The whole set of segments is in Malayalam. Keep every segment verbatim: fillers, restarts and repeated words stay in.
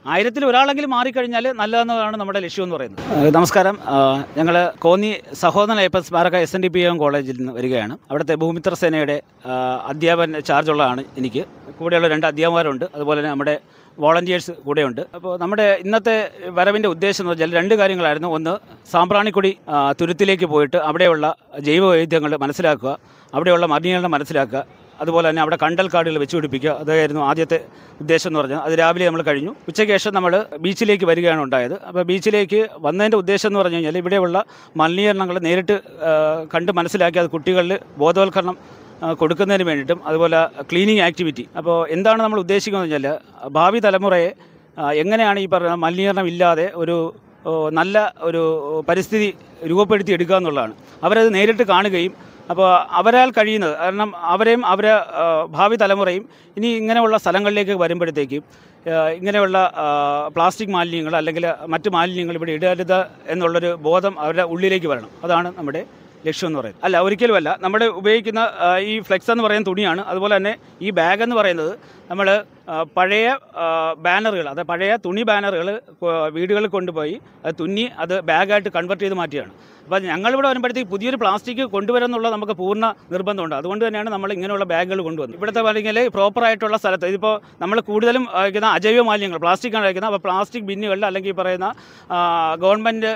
ആയിരത്തിൽ ഒരാളെങ്കിലും മാറിക്കഴിഞ്ഞാൽ നല്ലതെന്നതാണ് നമ്മുടെ ലക്ഷ്യം എന്ന് പറയുന്നത്. നമസ്കാരം, ഞങ്ങൾ കോന്നി സഹോദരൻ അയ്യപ്പൻ സ്മാരക S N D P M കോളേജിൽ നിന്ന് വരികയാണ്. അവിടുത്തെ ഭൂമിത്ര സേനയുടെ അധ്യാപൻ ചാർജുള്ളതാണ് എനിക്ക്. കൂടെയുള്ള രണ്ട് അധ്യാപകരുണ്ട്, അതുപോലെ തന്നെ നമ്മുടെ വോളണ്ടിയേഴ്സ് കൂടെയുണ്ട്. അപ്പോൾ നമ്മുടെ ഇന്നത്തെ വരവിൻ്റെ ഉദ്ദേശം എന്ന് വെച്ചാൽ രണ്ട് കാര്യങ്ങളായിരുന്നു. ഒന്ന്, സാമ്പ്രാണിക്കൊടി തുരുത്തിലേക്ക് പോയിട്ട് അവിടെയുള്ള ജൈവ വൈവിധ്യങ്ങൾ മനസ്സിലാക്കുക, അവിടെയുള്ള മലിനീകരണം മനസ്സിലാക്കുക, അതുപോലെ തന്നെ അവിടെ കണ്ടൽ കാടുകൾ വെച്ച് പിടിപ്പിക്കുക. അതായിരുന്നു ആദ്യത്തെ ഉദ്ദേശം എന്ന് പറഞ്ഞാൽ. അത് രാവിലെ നമ്മൾ കഴിഞ്ഞു. ഉച്ചയ്ക്ക് ശേഷം നമ്മൾ ബീച്ചിലേക്ക് വരികയാണ് ഉണ്ടായത്. അപ്പോൾ ബീച്ചിലേക്ക് വന്നതിൻ്റെ ഉദ്ദേശം എന്ന് പറഞ്ഞു കഴിഞ്ഞാൽ ഇവിടെയുള്ള മലിനീകരണങ്ങൾ നേരിട്ട് കണ്ട് മനസ്സിലാക്കി അത് കുട്ടികളിൽ ബോധവൽക്കരണം കൊടുക്കുന്നതിന് വേണ്ടിയിട്ടും, അതുപോലെ ക്ലീനിങ് ആക്ടിവിറ്റി. അപ്പോൾ എന്താണ് നമ്മൾ ഉദ്ദേശിക്കുന്നത് വെച്ചാൽ ഭാവി തലമുറയെ എങ്ങനെയാണ് ഈ പറയുന്ന മലിനീകരണം ഇല്ലാതെ ഒരു നല്ല ഒരു പരിസ്ഥിതി രൂപപ്പെടുത്തി എടുക്കുക എന്നുള്ളതാണ്. അവരത് നേരിട്ട് കാണുകയും അപ്പോൾ അവരാൽ കഴിയുന്നത്, കാരണം അവരെയും അവരെ ഭാവി തലമുറയും ഇനി ഇങ്ങനെയുള്ള സ്ഥലങ്ങളിലേക്ക് വരുമ്പോഴത്തേക്കും ഇങ്ങനെയുള്ള പ്ലാസ്റ്റിക് മാലിന്യങ്ങൾ അല്ലെങ്കിൽ മറ്റ് മാലിന്യങ്ങൾ ഇവിടെ ഇടരുത് എന്നുള്ളൊരു ബോധം അവരുടെ ഉള്ളിലേക്ക് വരണം. അതാണ് നമ്മുടെ ലക്ഷ്യം എന്ന് പറയുന്നത്. അല്ല, ഒരിക്കലുമല്ല. നമ്മൾ ഉപയോഗിക്കുന്ന ഈ ഫ്ലെക്സ് എന്ന് പറയുന്ന തുണിയാണ്. അതുപോലെ തന്നെ ഈ ബാഗ് എന്ന് പറയുന്നത് നമ്മൾ പഴയ ബാനറുകൾ, അതായത് പഴയ തുണി ബാനറുകൾ വീടുകളിൽ കൊണ്ടുപോയി അത് തുന്നി അത് ബാഗായിട്ട് കൺവെർട്ട് ചെയ്ത് മാറ്റിയാണ്. അപ്പോൾ ഞങ്ങളിവിടെ വരുമ്പോഴത്തേക്ക് പുതിയൊരു പ്ലാസ്റ്റിക് കൊണ്ടുവരുമെന്നുള്ള നമുക്ക് പൂർണ്ണ നിർബന്ധമുണ്ട്. അതുകൊണ്ട് തന്നെയാണ് നമ്മൾ ഇങ്ങനെയുള്ള ബാഗുകൾ കൊണ്ടുവന്നത്. ഇവിടുത്തെ പറഞ്ഞാൽ പ്രോപ്പറായിട്ടുള്ള സ്ഥലത്ത് ഇതിപ്പോൾ നമ്മൾ കൂടുതലും വയ്ക്കുന്ന അജൈവ മാലിന്യങ്ങൾ പ്ലാസ്റ്റിക്കാണ് വയ്ക്കുന്നത്. അപ്പോൾ പ്ലാസ്റ്റിക് ബിന്നുകളിൽ അല്ലെങ്കിൽ ഈ പറയുന്ന ഗവൺമെൻറ്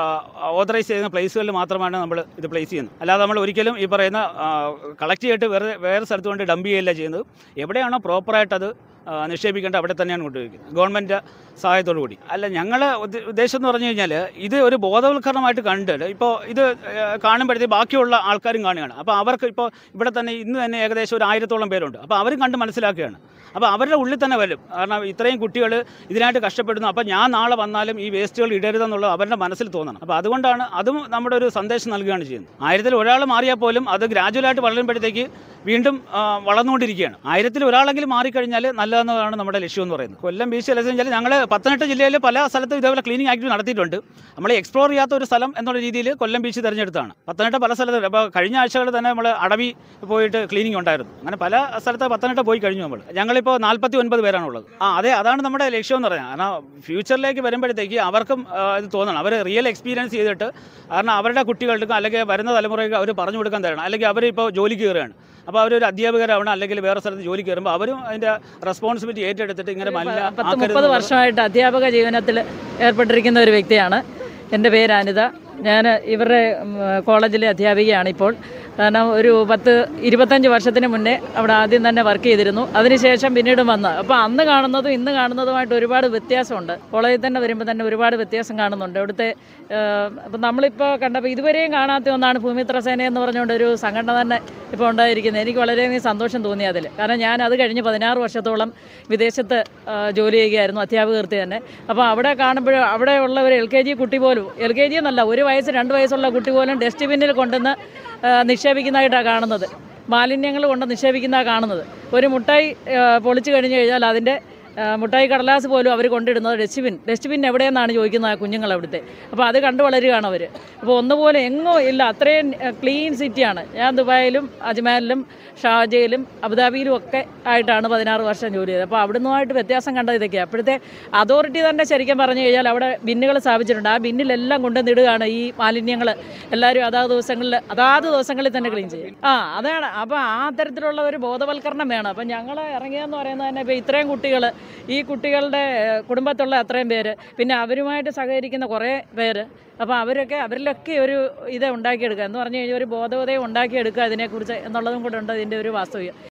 ഓതറൈസ് ചെയ്യുന്ന പ്ലേസുകളിൽ മാത്രമാണ് നമ്മൾ ഇത് പ്ലേസ് ചെയ്യുന്നത്. അല്ലാതെ നമ്മൾ ഒരിക്കലും ഈ പറയുന്ന കളക്ട് ചെയ്തിട്ട് വേറെ വേറെ സ്ഥലത്ത് കൊണ്ട് ഡംപ് ചെയ്യുകയല്ല ചെയ്യുന്നത്. എവിടെയാണോ പ്രോപ്പറായിട്ടത് നിക്ഷേപിക്കേണ്ട അവിടെ തന്നെയാണ് കൊണ്ടുപോയിരിക്കുന്നത്, ഗവൺമെൻറ് സഹായത്തോടു കൂടി. അല്ല, ഞങ്ങളുടെ ഉദ്ദേശം എന്ന് പറഞ്ഞു കഴിഞ്ഞാൽ ഇത് ഒരു ബോധവൽക്കരണമായിട്ട് കണ്ടിട്ട് ഇപ്പോൾ ഇത് കാണുമ്പോഴത്തേക്ക് ബാക്കിയുള്ള ആൾക്കാരും കാണുകയാണ്. അപ്പോൾ അവർക്ക് ഇപ്പോൾ ഇവിടെ തന്നെ ഇന്ന് തന്നെ ഏകദേശം ഒരു ആയിരത്തോളം പേരുണ്ട്. അപ്പോൾ അവരും കണ്ട് മനസ്സിലാക്കുകയാണ്. അപ്പോൾ അവരുടെ ഉള്ളിൽ തന്നെ വരും, കാരണം ഇത്രയും കുട്ടികൾ ഇതിനായിട്ട് കഷ്ടപ്പെടുന്നു. അപ്പോൾ ഞാൻ നാളെ വന്നാലും ഈ വേസ്റ്റുകൾ ഇടരുതെന്നുള്ളത് അവരുടെ മനസ്സിൽ തോന്നണം. അപ്പോൾ അതുകൊണ്ടാണ് അതും നമ്മുടെ ഒരു സന്ദേശം നൽകുകയാണ് ചെയ്യുന്നത്. ആയിരത്തിൽ ഒരാൾ മാറിയാൽ പോലും അത് ഗ്രാജുവലായിട്ട് വളരുമ്പോഴത്തേക്ക് വീണ്ടും വളർന്നുകൊണ്ടിരിക്കുകയാണ്. ആയിരത്തിൽ ഒരാളെങ്കിലും മാറിക്കഴിഞ്ഞാൽ നല്ലതെന്നതാണ് നമ്മുടെ ലക്ഷ്യം എന്ന് പറയുന്നത്. കൊല്ലം ബീച്ച് എന്ന് വെച്ചാൽ ഞങ്ങൾ പത്തനംതിട്ട ജില്ലയിൽ പല സ്ഥലത്തും ഇതേപോലെ ക്ലീനിങ് ആക്ടിവിറ്റി നടത്തിയിട്ടുണ്ട്. നമ്മൾ എക്സ്പ്ലോർ ചെയ്യാത്ത ഒരു സ്ഥലം എന്നുള്ള രീതിയിൽ കൊല്ലം ബീച്ച് തിരഞ്ഞെടുത്താണ്. പത്തനംതിട്ട പല സ്ഥലത്തും, അപ്പോൾ കഴിഞ്ഞ ആഴ്ചകളിൽ തന്നെ നമ്മൾ അടവി പോയിട്ട് ക്ലീനിങ് ഉണ്ടായിരുന്നു. അങ്ങനെ പല സ്ഥലത്ത് പത്തനംതിട്ട പോയി കഴിഞ്ഞു. നമ്മൾ ഞങ്ങളിപ്പോൾ നാൽപ്പത്തി ഒൻപത് പേരാണുള്ളത്. ആ അതെ, അതാണ് നമ്മുടെ ലക്ഷ്യം എന്ന് പറഞ്ഞാൽ. കാരണം ഫ്യൂച്ചറിലേക്ക് വരുമ്പോഴത്തേക്ക് അവർക്കും ഇത് തോന്നണം, അവർ റിയൽ എക്സ്പീരിയൻസ് ചെയ്തിട്ട്, കാരണം അവരുടെ കുട്ടികൾക്കും അല്ലെങ്കിൽ വരുന്ന തലമുറയ്ക്ക് അവർ പറഞ്ഞു കൊടുക്കാൻ തരണം. അല്ലെങ്കിൽ അവരിപ്പോൾ ജോലിക്ക് കയറുകയാണ്, അപ്പോൾ അവരൊരു അധ്യാപകരാവണം, അല്ലെങ്കിൽ വേറെ സ്ഥലത്ത് ജോലിക്ക് കയറുമ്പോൾ അവരും അതിൻ്റെ റെസ്പോൺസിബിലിറ്റി ഏറ്റെടുത്തിട്ട് ഇങ്ങനെ പത്ത് മുപ്പത് വർഷമായിട്ട് അധ്യാപക ജീവനത്തിൽ ഏർപ്പെട്ടിരിക്കുന്ന ഒരു വ്യക്തിയാണ്. എൻ്റെ പേര് അനിത. ഞാൻ ഇവരുടെ കോളേജിലെ അധ്യാപികയാണ് ഇപ്പോൾ. കാരണം ഒരു പത്ത് ഇരുപത്തഞ്ച് വർഷത്തിന് മുന്നേ അവിടെ ആദ്യം തന്നെ വർക്ക് ചെയ്തിരുന്നു. അതിനുശേഷം പിന്നീട് വന്ന് അപ്പോൾ അന്ന് കാണുന്നതും ഇന്ന് കാണുന്നതുമായിട്ട് ഒരുപാട് വ്യത്യാസമുണ്ട്. കോളേജിൽ തന്നെ വരുമ്പോൾ തന്നെ ഒരുപാട് വ്യത്യാസം കാണുന്നുണ്ട്. ഇവിടുത്തെ അപ്പം നമ്മളിപ്പോൾ കണ്ടപ്പോൾ ഇതുവരെയും കാണാത്ത ഒന്നാണ് ഭൂമിത്ര സേന എന്ന് പറഞ്ഞുകൊണ്ട് ഒരു സംഘടന തന്നെ ഇപ്പോൾ ഉണ്ടായിരിക്കുന്നത്. എനിക്ക് വളരെയധികം സന്തോഷം തോന്നി അതിൽ. കാരണം ഞാൻ അത് കഴിഞ്ഞ് പതിനാറ് വർഷത്തോളം വിദേശത്ത് ജോലി ചെയ്യുകയായിരുന്നു, അധ്യാപകർത്തി തന്നെ. അപ്പോൾ അവിടെ കാണുമ്പോൾ അവിടെ ഉള്ളവർ എൽ കെ ജി കുട്ടി പോലും, എൽ കെ ജി എന്നല്ല, ഒരു വയസ്സ് രണ്ട് വയസ്സുള്ള കുട്ടി പോലും ഡസ്റ്റ്ബിന്നിൽ കൊണ്ടുവന്ന് നിക്ഷേപിക്കുന്നതായിട്ടാണ് കാണുന്നത്. മാലിന്യങ്ങൾ കൊണ്ട് നിക്ഷേപിക്കുന്നതാണ് കാണുന്നത്. ഒരു മുട്ടായി പൊളിച്ചു കഴിഞ്ഞ് കഴിഞ്ഞാൽ അതിൻ്റെ മുട്ടായി കടലാസ് പോലും അവർ കൊണ്ടിടുന്നത് ഡസ്റ്റ്ബിൻ ഡസ്റ്റ്ബിൻ എവിടെയെന്നാണ് ചോദിക്കുന്നത് ആ കുഞ്ഞുങ്ങൾ അവിടുത്തെ. അപ്പോൾ അത് കണ്ടു വളരുകയാണ് അവർ. അപ്പോൾ ഒന്നുപോലെ എങ്ങോ ഇല്ല, അത്രയും ക്ലീൻ സിറ്റിയാണ്. ഞാൻ ദുബായിലും അജ്മാനിലും ഷാർജയിലും അബുദാബിയിലും ഒക്കെ ആയിട്ടാണ് പതിനാറ് വർഷം ജോലി ചെയ്തത്. അപ്പോൾ അവിടെ നിന്നുമായിട്ട് വ്യത്യാസം കണ്ടത് ഇതൊക്കെയാണ്. അപ്പോഴത്തെ അതോറിറ്റി തന്നെ ശരിക്കും പറഞ്ഞു കഴിഞ്ഞാൽ അവിടെ ബിന്നുകൾ സ്ഥാപിച്ചിട്ടുണ്ട്. ആ ബിന്നിലെല്ലാം കൊണ്ടുവന്നിടുകയാണ് ഈ മാലിന്യങ്ങൾ. എല്ലാവരും അതാത് ദിവസങ്ങളിൽ അതാത് ദിവസങ്ങളിൽ തന്നെ ക്ലീൻ ചെയ്യും. ആ അതാണ്. അപ്പോൾ ആ തരത്തിലുള്ള ഒരു ബോധവൽക്കരണം വേണം. അപ്പം ഞങ്ങൾ ഇറങ്ങിയെന്ന് പറയുന്നത് തന്നെ ഇപ്പോൾ ഇത്രയും കുട്ടികൾ, ഈ കുട്ടികളുടെ കുടുംബത്തുള്ള അത്രയും പേര്, പിന്നെ അവരുമായിട്ട് സഹകരിക്കുന്ന കുറേ പേര്, അപ്പോൾ അവരൊക്കെ അവരിലൊക്കെ ഒരു ഇത് ഉണ്ടാക്കിയെടുക്കുക എന്ന് പറഞ്ഞു കഴിഞ്ഞാൽ ഒരു ബോധവതയം ഉണ്ടാക്കിയെടുക്കുക ഇതിനെക്കുറിച്ച് എന്നുള്ളതും കൂടെ ഉണ്ട് ഇതിൻ്റെ ഒരു വാസ്തവ്യം.